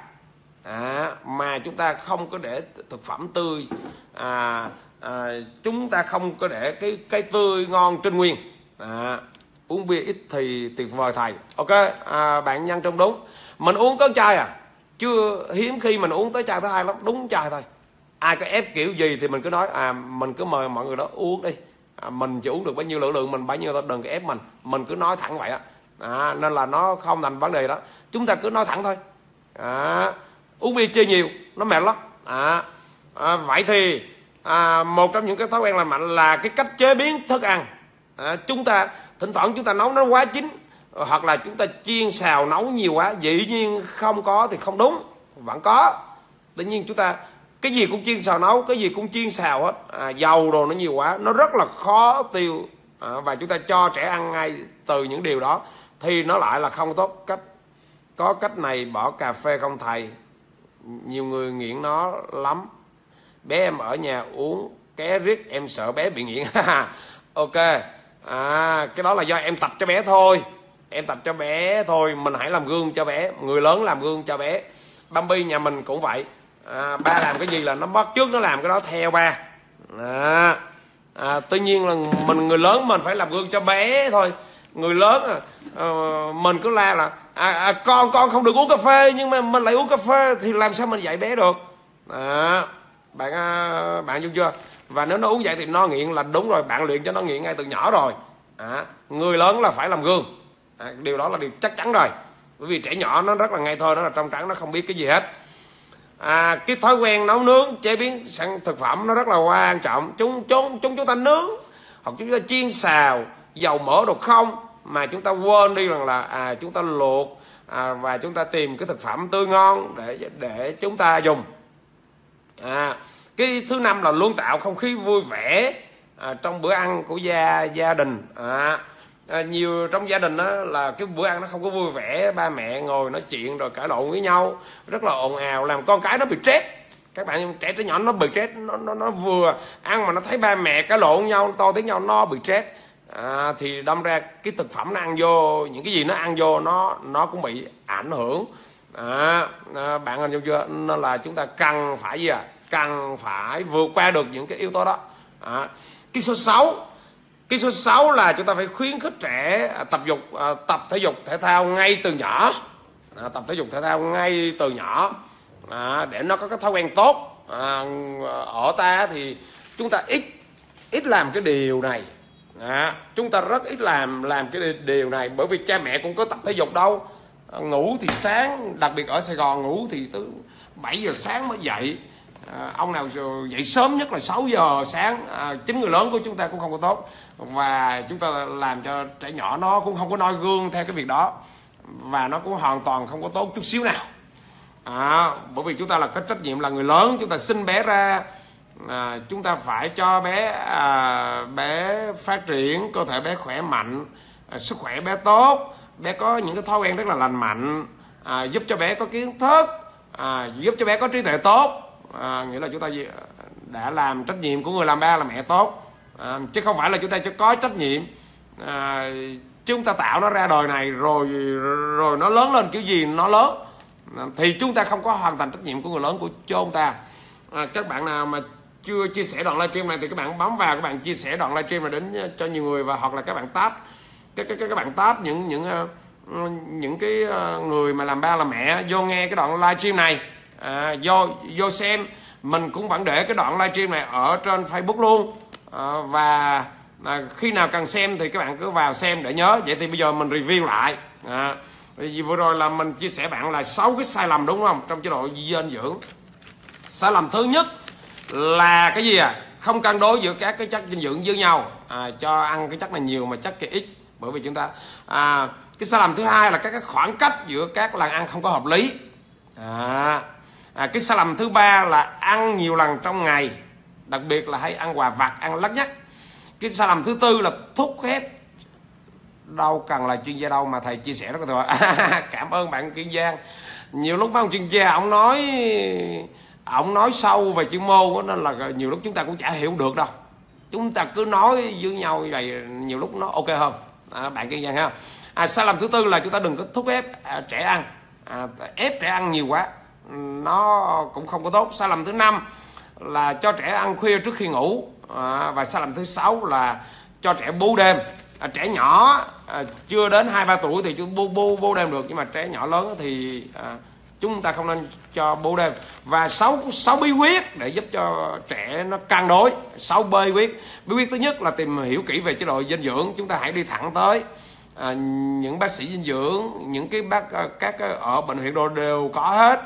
À, mà chúng ta không có để thực phẩm tươi. À, à, chúng ta không có để cái cái tươi ngon trên nguyên. À, uống bia ít thì tuyệt vời thầy. Ok, à, bạn Nhân Trong đúng, mình uống có chai à, chưa hiếm khi mình uống tới chai thứ hai lắm, đúng chai thôi. Ai có ép kiểu gì thì mình cứ nói à mình cứ mời mọi người đó uống đi, à, mình chỉ uống được bao nhiêu lượng lượng mình bấy nhiêu thôi, đừng có ép mình mình cứ nói thẳng vậy á. À, nên là nó không thành vấn đề đó, chúng ta cứ nói thẳng thôi. À, uống bia chơi nhiều nó mệt lắm. À, à, vậy thì à, một trong những cái thói quen lành mạnh là cái cách chế biến thức ăn. À, chúng ta thỉnh thoảng chúng ta nấu nó quá chín, hoặc là chúng ta chiên xào nấu nhiều quá, dĩ nhiên không có thì không đúng, vẫn có. Tự nhiên chúng ta cái gì cũng chiên xào nấu, cái gì cũng chiên xào hết. À, dầu đồ nó nhiều quá, nó rất là khó tiêu. À, và chúng ta cho trẻ ăn ngay từ những điều đó thì nó lại là không tốt. Cách có cách này bỏ cà phê không thầy? Nhiều người nghiện nó lắm. Bé em ở nhà uống ké riết, em sợ bé bị nghiện. Ok, à, cái đó là do em tập cho bé thôi. Em tập cho bé thôi, mình hãy làm gương cho bé. Người lớn làm gương cho bé. Bambi nhà mình cũng vậy. À, ba làm cái gì là nó bắt trước nó làm cái đó theo ba. À, à, tuy nhiên là mình người lớn mình phải làm gương cho bé thôi. Người lớn à, à, mình cứ la là à, à, con con không được uống cà phê, nhưng mà mình lại uống cà phê thì làm sao mình dạy bé được. À, bạn à, bạn hiểu chưa? Và nếu nó uống vậy thì nó nghiện là đúng rồi, bạn luyện cho nó nghiện ngay từ nhỏ rồi. À, người lớn là phải làm gương. À, điều đó là điều chắc chắn rồi, bởi vì trẻ nhỏ nó rất là ngây thơ, nó là trong trắng, nó không biết cái gì hết. à, cái thói quen nấu nướng chế biến sản thực phẩm nó rất là quan trọng. Chúng chúng chúng chúng ta nướng hoặc chúng ta chiên xào dầu mỡ đồ không, mà chúng ta quên đi rằng là à, chúng ta luộc à, và chúng ta tìm cái thực phẩm tươi ngon để để chúng ta dùng. À, cái thứ năm là luôn tạo không khí vui vẻ à, trong bữa ăn của gia gia đình. À, à, nhiều trong gia đình đó là cái bữa ăn nó không có vui vẻ, ba mẹ ngồi nói chuyện rồi cãi lộn với nhau rất là ồn ào, làm con cái nó bị stress. Các bạn trẻ trẻ nhỏ nó bị stress, nó nó nó vừa ăn mà nó thấy ba mẹ cãi lộn nhau, nó to tiếng nhau, nó bị stress. À, thì đâm ra cái thực phẩm nó ăn vô, những cái gì nó ăn vô nó nó cũng bị ảnh hưởng. À, à, bạn hình dung chưa? Nên là chúng ta cần phải gì à? Cần phải vượt qua được những cái yếu tố đó. À, cái số sáu cái số sáu là chúng ta phải khuyến khích trẻ tập dục à, tập thể dục thể thao ngay từ nhỏ. À, tập thể dục thể thao ngay từ nhỏ à, để nó có cái thói quen tốt. À, ở ta thì chúng ta ít ít làm cái điều này. À, chúng ta rất ít làm làm cái điều này, bởi vì cha mẹ cũng có tập thể dục đâu. À, ngủ thì sáng, đặc biệt ở Sài Gòn ngủ thì từ bảy giờ sáng mới dậy. À, ông nào dậy sớm nhất là sáu giờ sáng. À, chính người lớn của chúng ta cũng không có tốt, và chúng ta làm cho trẻ nhỏ nó cũng không có noi gương theo cái việc đó, và nó cũng hoàn toàn không có tốt chút xíu nào. À, bởi vì chúng ta là có trách nhiệm là người lớn, chúng ta sinh bé ra. À, chúng ta phải cho bé à, bé phát triển, cơ thể bé khỏe mạnh, à, sức khỏe bé tốt, bé có những cái thói quen rất là lành mạnh, à, giúp cho bé có kiến thức, à, giúp cho bé có trí tuệ tốt. À, nghĩa là chúng ta đã làm trách nhiệm của người làm ba làm mẹ tốt. À, chứ không phải là chúng ta cho có trách nhiệm à, chúng ta tạo nó ra đời này rồi rồi nó lớn lên kiểu gì nó lớn, à, thì chúng ta không có hoàn thành trách nhiệm của người lớn của chúng ta. À, các bạn nào mà chưa chia sẻ đoạn livestream này thì các bạn bấm vào, các bạn chia sẻ đoạn livestream này đến cho nhiều người, và hoặc là các bạn tag các các các bạn tag những những những cái người mà làm ba làm mẹ vô nghe cái đoạn livestream này. À, vô vô xem. Mình cũng vẫn để cái đoạn livestream này ở trên Facebook luôn. À, và à, khi nào cần xem thì các bạn cứ vào xem để nhớ. Vậy thì bây giờ mình review lại. À, vì vừa rồi là mình chia sẻ bạn là sáu cái sai lầm đúng không trong chế độ dinh dưỡng. Sai lầm thứ nhất là cái gì à? Không cân đối giữa các cái chất dinh dưỡng với nhau. À, cho ăn cái chất này nhiều mà chất kia ít. Bởi vì chúng ta à, cái sai lầm thứ hai là các cái khoảng cách giữa các lần ăn không có hợp lý. À, à, cái sai lầm thứ ba là ăn nhiều lần trong ngày, đặc biệt là hay ăn quà vặt, ăn lắt nhắt. Cái sai lầm thứ tư là thúc ép. Đâu cần là chuyên gia đâu mà thầy chia sẻ rất là tuyệt vời. À, cảm ơn bạn chuyên gia. Nhiều lúc mấy ông chuyên gia ông nói ông nói sâu về chuyên môn đó, nên là nhiều lúc chúng ta cũng chả hiểu được đâu. Chúng ta cứ nói với nhau như vậy nhiều lúc nó ok hơn. À, bạn chuyên gia ha. À, sai lầm thứ tư là chúng ta đừng có thúc ép à, trẻ ăn. À, ép trẻ ăn nhiều quá nó cũng không có tốt. Sai lầm thứ năm là cho trẻ ăn khuya trước khi ngủ. À, và sai lầm thứ sáu là cho trẻ bú đêm. À, trẻ nhỏ à, chưa đến hai ba tuổi thì chúng bú, bú, bú đêm được, nhưng mà trẻ nhỏ lớn thì à, chúng ta không nên cho bú đêm. Và sáu sáu bí quyết để giúp cho trẻ nó cân đối. Sáu bí quyết. Bí quyết thứ nhất là tìm hiểu kỹ về chế độ dinh dưỡng. Chúng ta hãy đi thẳng tới à, những bác sĩ dinh dưỡng, những cái bác các ở bệnh viện đồ đều có hết.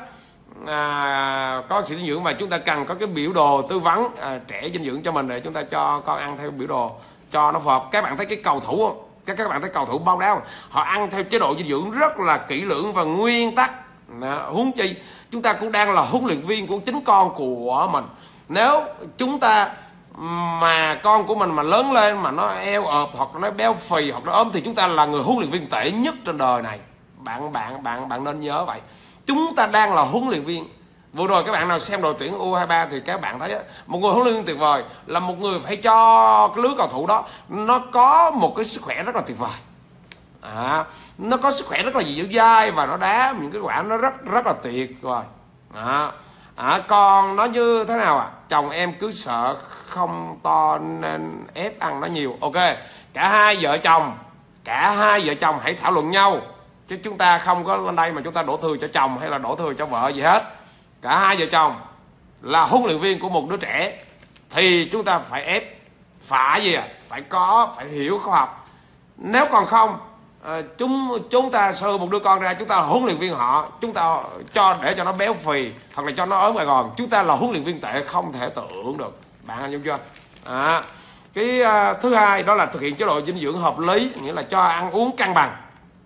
À, có bác sĩ dinh dưỡng, và chúng ta cần có cái biểu đồ tư vấn à, trẻ dinh dưỡng cho mình để chúng ta cho con ăn theo biểu đồ cho nó phù hợp. Các bạn thấy cái cầu thủ không? Các các bạn thấy cầu thủ bóng đá không? Họ ăn theo chế độ dinh dưỡng rất là kỹ lưỡng và nguyên tắc. À, huống chi chúng ta cũng đang là huấn luyện viên của chính con của mình. Nếu chúng ta mà con của mình mà lớn lên mà nó eo ợp hoặc nó béo phì hoặc nó ốm thì chúng ta là người huấn luyện viên tệ nhất trên đời này. Bạn bạn bạn bạn nên nhớ vậy. Chúng ta đang là huấn luyện viên. Vừa rồi các bạn nào xem đội tuyển U hai ba thì các bạn thấy một người huấn luyện viên tuyệt vời là một người phải cho cái lứa cầu thủ đó nó có một cái sức khỏe rất là tuyệt vời. À, nó có sức khỏe rất là dẻo dai và nó đá những cái quả nó rất rất là tuyệt rồi. À, à, còn nó như thế nào à? Chồng em cứ sợ không to nên ép ăn nó nhiều. Ok, cả hai vợ chồng cả hai vợ chồng hãy thảo luận nhau, chứ chúng ta không có lên đây mà chúng ta đổ thừa cho chồng hay là đổ thừa cho vợ gì hết. Cả hai vợ chồng là huấn luyện viên của một đứa trẻ thì chúng ta phải ép, phải gì à? Phải có, phải hiểu khoa học. Nếu còn không à, chúng chúng ta sơ một đứa con ra, chúng ta là huấn luyện viên họ, chúng ta cho để cho nó béo phì hoặc là cho nó ốm gầy gòn, chúng ta là huấn luyện viên tệ không thể tưởng được. Bạn anh hiểu chưa? À, cái uh, thứ hai đó là thực hiện chế độ dinh dưỡng hợp lý, nghĩa là cho ăn uống cân bằng.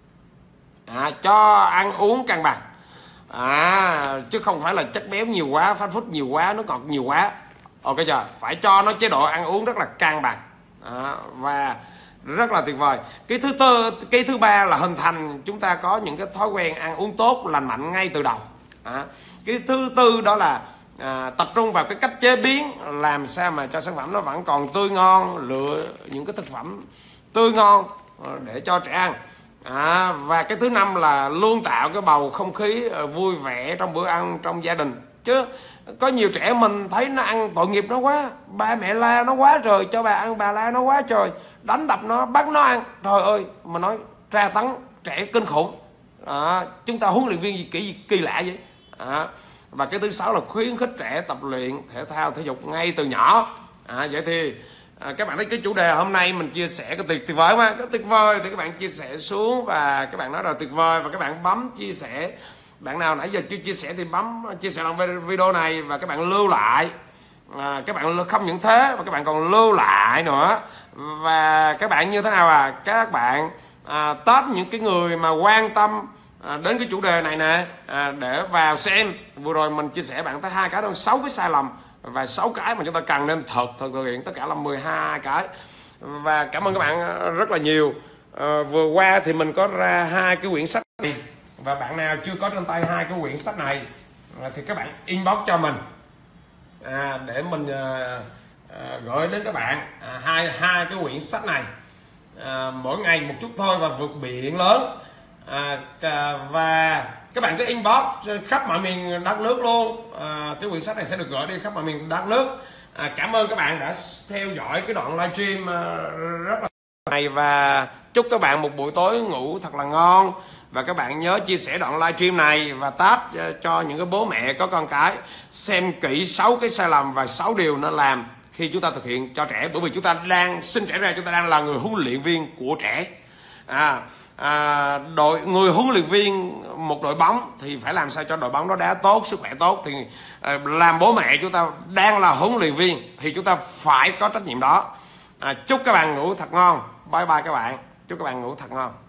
À, cho ăn uống cân bằng, à, chứ không phải là chất béo nhiều quá, fast food nhiều quá, nước ngọt nhiều quá. Ok chưa? Phải cho nó chế độ ăn uống rất là cân bằng, à, và rất là tuyệt vời. Cái thứ tư, cái thứ ba là hình thành chúng ta có những cái thói quen ăn uống tốt, lành mạnh ngay từ đầu. À, cái thứ tư đó là à, tập trung vào cái cách chế biến, làm sao mà cho sản phẩm nó vẫn còn tươi ngon, lựa những cái thực phẩm tươi ngon để cho trẻ ăn. À, và cái thứ năm là luôn tạo cái bầu không khí vui vẻ trong bữa ăn trong gia đình. Chứ có nhiều trẻ mình thấy nó ăn tội nghiệp nó quá, ba mẹ la nó quá trời, cho bà ăn bà la nó quá trời, đánh đập nó, bắt nó ăn, trời ơi, mà nói tra tấn trẻ kinh khủng. À, chúng ta huấn luyện viên gì kỳ, kỳ lạ vậy. À, và cái thứ sáu là khuyến khích trẻ tập luyện thể thao thể dục ngay từ nhỏ. À, vậy thì à, các bạn thấy cái chủ đề hôm nay mình chia sẻ cái tuyệt tuyệt vời mà, cái tuyệt vời thì các bạn chia sẻ xuống và các bạn nói là tuyệt vời và các bạn bấm chia sẻ. Bạn nào nãy giờ chưa chia sẻ thì bấm chia sẻ lòng video này và các bạn lưu lại. À, các bạn không những thế mà các bạn còn lưu lại nữa. Và các bạn như thế nào à? Các bạn à, test những cái người mà quan tâm à, đến cái chủ đề này nè, à, để vào xem. Vừa rồi mình chia sẻ bạn thấy hai cái đó, sáu cái sai lầm và sáu cái mà chúng ta cần nên thật thực hiện, tất cả là mười hai cái. Và cảm ơn các bạn rất là nhiều. À, vừa qua thì mình có ra hai cái quyển sách này, và bạn nào chưa có trên tay hai cái quyển sách này à, thì các bạn inbox cho mình, à, để mình à, à, gửi đến các bạn à, hai hai cái quyển sách này, à, mỗi ngày một chút thôi và vượt biển lớn. À, và các bạn cứ inbox khắp mọi miền đất nước luôn. À, cái quyển sách này sẽ được gửi đi khắp mọi miền đất nước. À, cảm ơn các bạn đã theo dõi cái đoạn livestream rất là này, và chúc các bạn một buổi tối ngủ thật là ngon. Và các bạn nhớ chia sẻ đoạn livestream này và tag cho những cái bố mẹ có con cái xem kỹ sáu cái sai lầm và sáu điều nên làm khi chúng ta thực hiện cho trẻ. Bởi vì chúng ta đang sinh trẻ ra, chúng ta đang là người huấn luyện viên của trẻ. À, à, đội người huấn luyện viên một đội bóng thì phải làm sao cho đội bóng đó đá tốt, sức khỏe tốt. Thì à, làm bố mẹ chúng ta đang là huấn luyện viên thì chúng ta phải có trách nhiệm đó. À, chúc các bạn ngủ thật ngon. Bye bye các bạn. Chúc các bạn ngủ thật ngon.